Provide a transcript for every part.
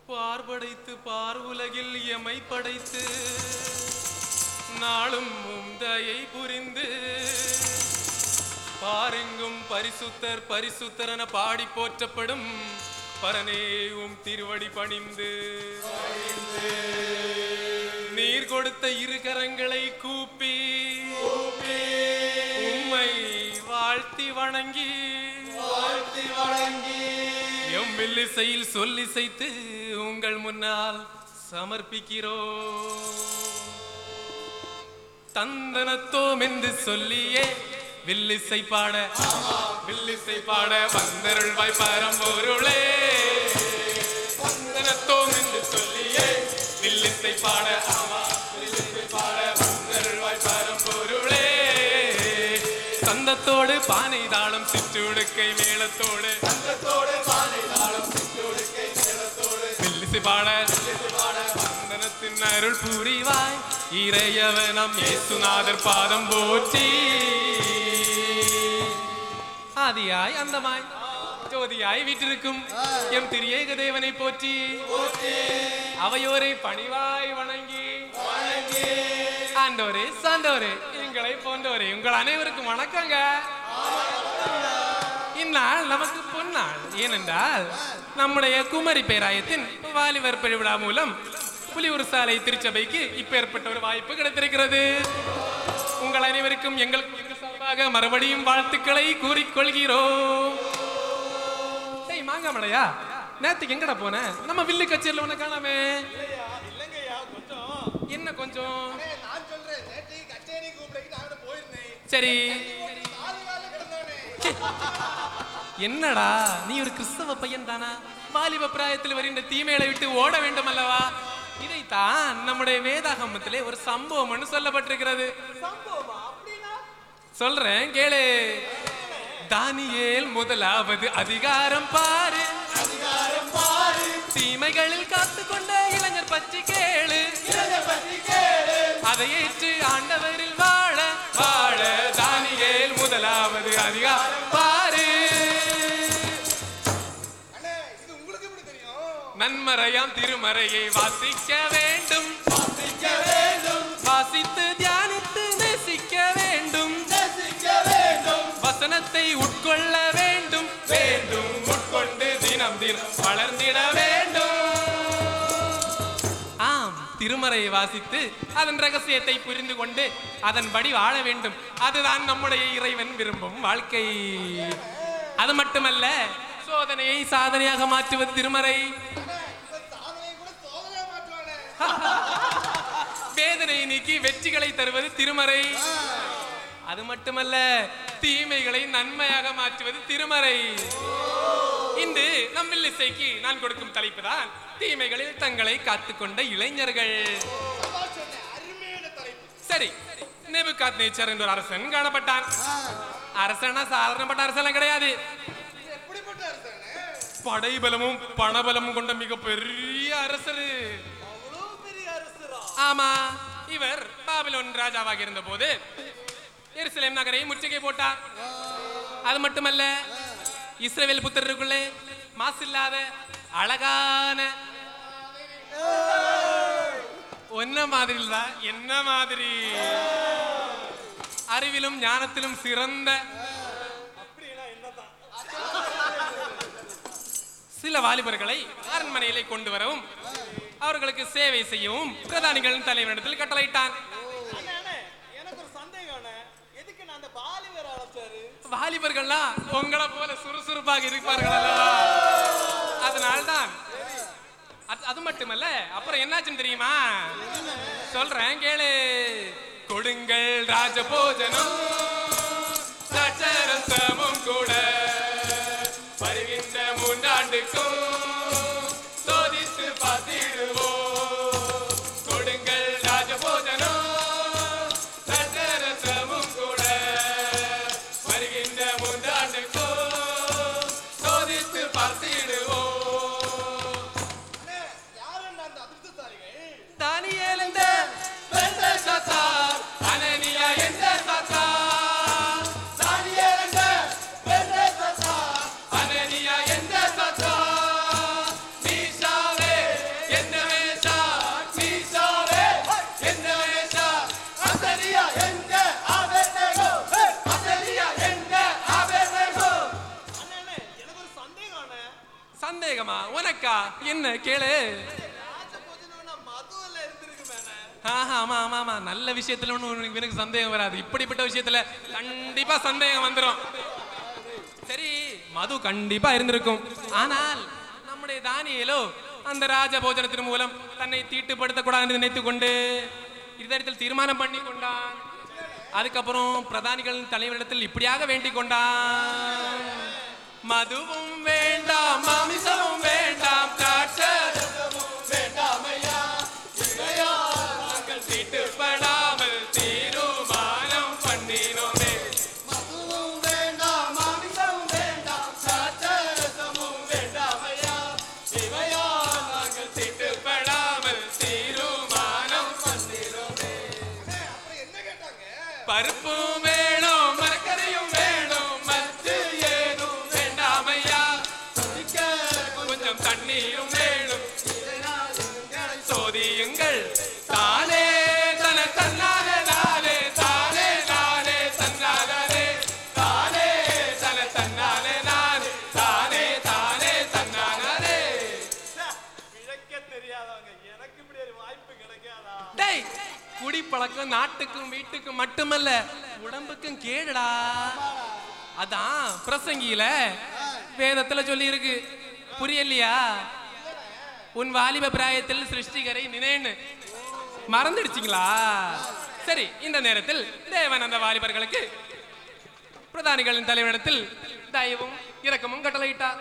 பார்படைத்து பார்வுலகில் எமை படைத்து நாளும் தயை புரிந்து பாரெங்கும் பரிசுத்தர் பரிசுத்தர் என பாடி போற்றப்படும் பரனேவும் திருவடி பணிந்து நீர் கொடுத்த இரு கரங்களை கூப்பி உம்மை வாழ்த்தி வணங்கி எம் வில்லிசையில் சொல்லிசைத்து உங்கள் முன்னால் சமர்ப்பிக்கிறோம். தந்தனத்தோம் என்று சொல்லியே வில்லிசை பாட வந்தருள்வாய் பரம்பொருளே. தந்தனத்தோம் என்று சொல்லியே வில்லிசை பாட வந்தருள்வாய் பரம்பொருளே. சந்தத்தோடு பானை தாளம் சிற்றுடுக்கை மேளத்தோடு வில்லிசை பாட வந்தனத்தின் அருள் புரிவாய் இறையவனம் இயேசுநாதர் பாதம் போற்றி. ஆதியாய் அந்தமாய் ஜோதியாய் வீற்றிருக்கும் எம் திரியேக தேவனை போற்றி. அவையோரை பணிவாய் வணங்கி ஆண்டோரே சாண்டோரே எங்களை போன்றோரே உங்கள் அனைவருக்கும் வணக்கங்க. இந்நாள் நமக்கு பொன்னாள். ஏனென்றால் நம்முடைய குமரி பேராயத்தின் வாலிபர் பெருவிழா மூலம் புலியூர் சாலை திருச்சபைக்கு இப்பேற்பட்ட ஒரு வாய்ப்பு கிடைத்திருக்கிறது. உங்கள் அனைவருக்கும் எங்கள் சார்பாக மறுபடியும் வாழ்த்துக்களை கூறிக்கொள்கிறோம். மாங்காமலையா நேத்துக்கு எங்கடா போன? நம்ம வில்லு கச்சேரியில உன்னை காணாமே. என்ன கொஞ்சம் சரி என்னடா நீ ஒரு கிறிஸ்தவ பையன் தானா? வாலிப பிராயத்தில் வருகின்ற தீமைகளை விட்டு ஓட வேண்டும் அல்லவா? இதைத்தான் நம்முடைய வேதாகமத்திலே ஒரு சம்பவம் சொல்லப்பட்டிருக்கிறது. சொல்றேன் கேளு. தானியேல் 1வது அதிகாரம் பாரு. தீமைகளில் காத்துக்கொண்ட இளைஞர் பற்றி கேளு. அதை ஏற்று ஆண்டவரில் வாழ வாழ தானியேல் 1வது அதிகாரம் பாரு. நன்மறையாம் திருமறையை வாசிக்க வேண்டும். வாசித்து தியானித்து நேசிக்க வேண்டும். வசனத்தை உட்கொள்ள வேண்டும். உட்கொண்டு தினம் தினம் வளர்ந்திட வேண்டும். ஆம், திருமறையை வாசித்து அதன் ரகசியத்தை புரிந்து கொண்டு அதன்படி வாழ வேண்டும். அதுதான் நம்முடைய இறைவன் விரும்பும் வாழ்க்கை. அது மட்டுமல்ல, சோதனையை சாதனையாக மாற்றுவது திருமறை. வேதனையை நீக்கி வெற்றிகளை தருவது திருமறை. அது மட்டுமல்ல, தீமைகளை நன்மையாக மாற்றுவது திருமறை. இன்று நம் வில்லிசைக்கு நான் கொடுக்கும் தலைப்பு தான் தீமைகளில் தங்களை காத்துக்கொண்ட இளைஞர்கள். சரி, நேபுகாத்நேச்சர் என்ற ஒரு அரசன் காணப்பட்டான். அரசனா சாதாரணப்பட்ட அரசன் கிடையாது. படைபலமும் பணபலமும் கொண்ட மிக பெரிய அரசர். ஆமா, இவர் பாபிலோன் ராஜாவாக இருந்த போது எருசலேம் நகரை முற்றுகை போட்டார். அது மட்டுமல்ல, இஸ்ரவேல் புத்திரருக்குள்ளே மாசில்லாத அழகான ஒன்ன மாதிரி இல்ல, என்ன மாதிரி அறிவிலும் ஞானத்திலும் சிறந்த சில வாலிபர்களை அரண்மனையிலே கொண்டு வரவும் அவர்களுக்கு சேவை செய்யவும் பிரதானிகளின் தலைவரிடத்தில் கட்டளையிட்டான். வாலிபர்கள்லாம் உங்களை போல சுறுசுறுப்பாக இருப்பார்கள் அல்லவா? அதனால்தான். அது மட்டுமல்ல, அப்புறம் என்னாச்சுன்னு தெரியுமா? சொல்றேன் கேளு. கொடுங்கள் ராஜபோஜனம் சச்சரசமும் கூட வருகின்ற 3 ஆண்டுக்கும் சோதித்து பார்த்திடுவோம். கொடுங்கள் ராஜபோஜனம் சச்சரசமும் கூட வருகின்ற 3 ஆண்டுக்கும் சோதித்து பார்த்திடுவோம். தானியேல் என்ற பெல்தெஷாத்சார், அனனியா என்ற சாத்ராக். தானியேல் என்ற பெல்தெஷாத்சார், அனனியா என்ற சாத்ராக். சந்தேகமா உனக்கா? என்ன கேளு. ஆமா ஆமா ஆமா, நல்ல விஷயத்துல ஒண்ணு எனக்கு சந்தேகம் வராது, இப்படிப்பட்ட விஷயத்துல கண்டிப்பா சந்தேகம் வந்துடும். சரி, மது கண்டிப்பா இருந்திருக்கும். ஆனால் நம்முடைய தானியேலோ அந்த ராஜ போஜனத்தின் மூலம் தன்னை தீட்டுப்படுத்தக்கூடாது என்று நினைத்துக் கொண்டு இதத்தில் தீர்மானம் பண்ணி கொண்டான். அதுக்கப்புறம் பிரதானிகளின் தலைவரிடத்தில் இப்படியாக வேண்டிக் கொண்டான். மதுவும் வேண்டாம், மாமிசமும் வேண்டாம், திராட்சரசமும் வேண்டாம் ஐயா, நாங்கள் தீட்டுப்படாமல் தீர்மானம் பண்ணினோமே. மதுவும் வேண்டாம், மாமிசமும் வேண்டாம், திராட்சரசமும் வேண்டாம் ஐயா, நாங்கள் தீட்டுப்படாமல் தீர்மானம் பண்ணினோமே. பருப்பும் வேணும், மரக்கறியும் வேணும், மத்து ஏதும் வேண்டாம் ஐயா, கொஞ்சம் தண்ணீரும் வேணும், சோதியுங்கள் தானே தன தன்னாலே நானே, தானே நானே தன்னாலே, தானே தன தன்னாலே நானே, தானே தானே தன்னாலே. தெரியாதவங்க எனக்கு இப்படி ஒரு வாய்ப்பு கிடைக்காதா? டேய், குடிப்பழக்கம் நாட்டுக்கும் வீட்டுக்கும் மட்டுமல்ல உடம்புக்கும் கேடுடா. அதான் பிரசங்கியில வேதத்துல சொல்லி இருக்கு, புரியலையா? உன் வாலிப பிராயத்தில் சிருஷ்டிகரை நினைன்னு மறந்துடுச்சிங்களா? சரி, இந்த நேரத்தில் தேவன் அந்த வாலிபர்களுக்கு பிரதானிகளின் தலைவனிடத்தில் தயவும் இரக்கமும் கட்டளையிட்டார்.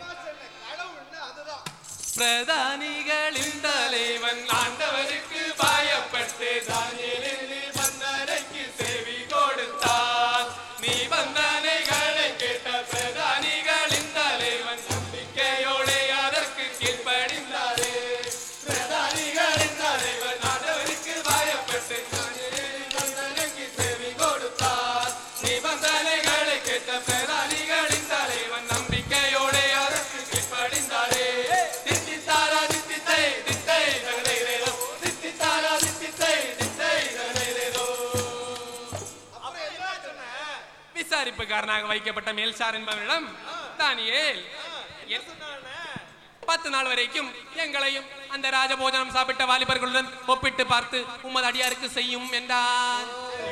பிரதானிகளின் தலைவன் ஆண்டவருக்கு பயப்பட்டு தானியேலின் நிபந்தனைக்கு செவி கொடுத்தார். நிபந்தனைகளை கேட்ட பிரதானிகளின் தலைவன் நம்பிக்கையோடு அதற்கு கீழ்ப்படிந்தாரே. பிரதானிகளின் தலைவன் ஆண்டவருக்கு பயப்பட்டு தானியேலின் நிபந்தனைக்கு செவி கொடுத்தார். நிபந்தனைகளை கேட்ட பிரதானிகளின் தலைவன் நம்பிக்கையோடு அதற்கு கீழ்ப்படிந்தாரே. விசாரிப்புக்காரனாக வைக்கப்பட்ட மேல்சார் என்பவரிடம் தானியேல் 10 நாள் வரைக்கும் எங்களையும் அந்த ராஜபோஜனம் சாப்பிட்ட வாலிபர்களுடன் ஒப்பிட்டு பார்த்து உமது அடியாருக்கு செய்யும் என்றார்.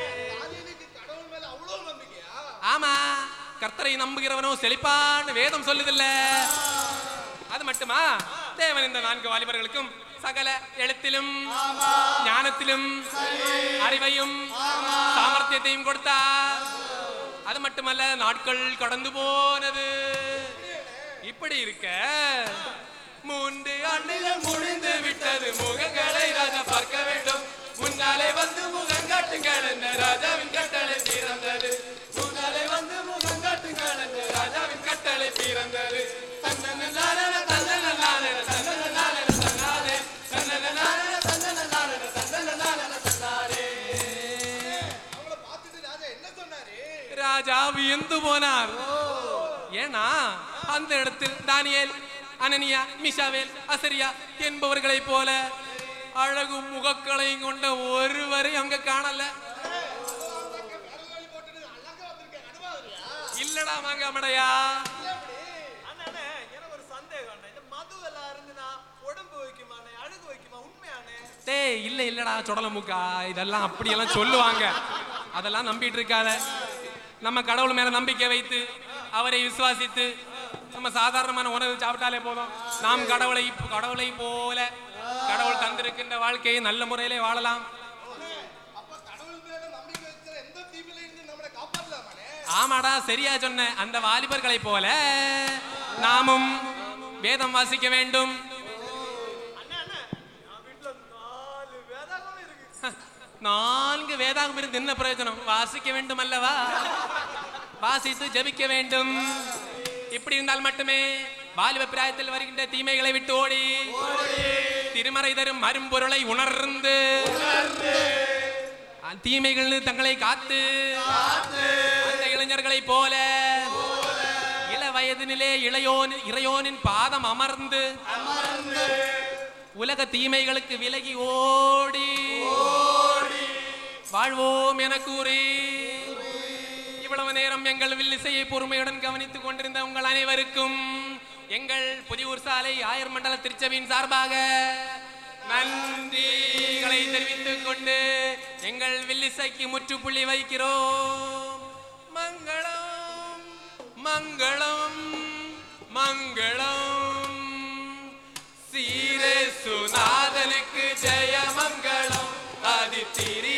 ஆமா, கர்த்தரை நம்புகிறவனோ செழிப்பான்னு வேதம் சொல்லுதில்ல. அது மட்டுமா, தேவன் இந்த 4 வாலிபர்களுக்கும் சகல எழுத்திலும் ஞானத்திலும் அறிவையும் சாமர்த்தியத்தையும் கொடுத்தார். அது மட்டுமல்ல, நாட்கள் கடந்து போனது. இப்படி இருக்க 3 ஆண்டுகள் முடிந்து விட்டது. முகங்களை ராஜா பார்க்க வேண்டும், முன்னாலே வந்து முகம் காட்டுங்கள் என்ற ராஜாவின் கட்டளை பிறந்தது. முன்னாலே வந்து முகம் காட்டுங்கள் என்ற ராஜாவின் கட்டளை பிறந்தது. ராஜா வியந்து போனார். ஏன்னா அந்த இடத்தில் தானியேல், அனனியா, மிஷாவேல், அசரியா என்பவர்களை போல அழகு முகக்களையும் கொண்ட ஒருவரை அங்க காணல. இல்லடா வாங்க மடையா. டேய், இல்ல இல்லடா சொடல மூக்கா, இதெல்லாம் அப்படியெல்லாம் சொல்லுவாங்க, அதெல்லாம் நம்பிட்டு இருக்காத. நம்ம கடவுள் மேல நம்பிக்கை வைத்து அவரை விசுவாசித்து நம்ம சாதாரணமான உணவு சாப்பிட்டாலே போதும். நாம் கடவுளை போல கடவுள் தந்திருக்கின்ற வாழ்க்கையை நல்ல முறையிலே வாழலாம். ஆமாடா, சரியா சொன்ன. அந்த வாலிபர்களை போல நாமும் வேதம் வாசிக்க வேண்டும். 4 வேதாகம் இருந்து என்ன பிரயோஜனம்? வாசிக்க வேண்டும் அல்லவா? வாசித்து ஜெபிக்க வேண்டும். இப்படி இருந்தால் மட்டுமே வாலிப பிராயத்தில் வருகின்ற தீமைகளை விட்டு ஓடி திருமறை தரும் மரும்பொருளை உணர்ந்து தீமைகள் தங்களை காத்து அந்த இளைஞர்களை போல இள வயதினிலே இறையோனின் பாதம் அமர்ந்து உலக தீமைகளுக்கு விலகி ஓடி வாழ்வோம் என கூறி இவ்வளவு நேரம் எங்கள் வில்லிசையை பொறுமையுடன் கவனித்துக் கொண்டிருந்த உங்கள் அனைவருக்கும் எங்கள் புலியூர் சாலை ஆயர் மண்டல திருச்சபையின் சார்பாக நன்றிகளை தெரிவித்துக் கொண்டு எங்கள் வில்லிசைக்கு முற்றுப்புள்ளி வைக்கிறோம். மங்களம் மங்களம் மங்களம் சீரேசுநாதனுக்கு ஜெய மங்களம். ஆதி திரி